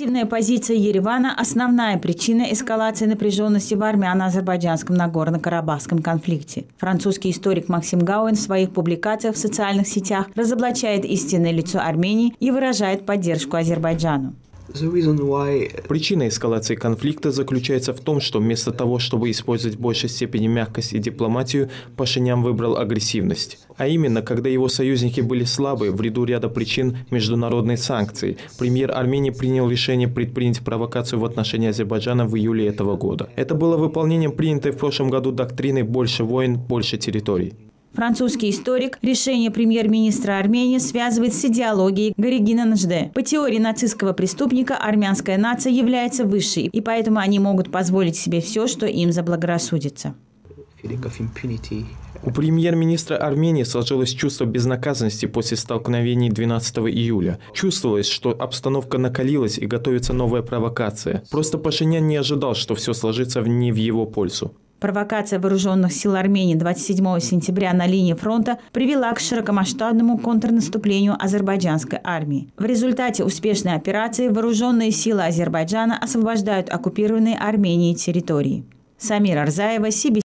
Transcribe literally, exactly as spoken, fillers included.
Активная позиция Еревана – основная причина эскалации напряженности в армяно-азербайджанском Нагорно-Карабахском конфликте. Французский историк Максим Гауэн в своих публикациях в социальных сетях разоблачает истинное лицо Армении и выражает поддержку Азербайджану. Причина эскалации конфликта заключается в том, что вместо того, чтобы использовать в большей степени мягкость и дипломатию, Пашинян выбрал агрессивность. А именно, когда его союзники были слабы, в ряду ряда причин международной санкции, премьер Армении принял решение предпринять провокацию в отношении Азербайджана в июле этого года. Это было выполнением принятой в прошлом году доктрины «больше войн, больше территорий». Французский историк решение премьер-министра Армении связывает с идеологией Горегина Нжде. По теории нацистского преступника армянская нация является высшей, и поэтому они могут позволить себе все, что им заблагорассудится. У премьер-министра Армении сложилось чувство безнаказанности после столкновений двенадцатого июля. Чувствовалось, что обстановка накалилась и готовится новая провокация. Просто Пашинян не ожидал, что все сложится не в его пользу. Провокация вооруженных сил Армении двадцать седьмого сентября на линии фронта привела к широкомасштабному контрнаступлению азербайджанской армии. В результате успешной операции вооруженные силы Азербайджана освобождают оккупированные Арменией территории. Самира Арзаева, Си Би Си.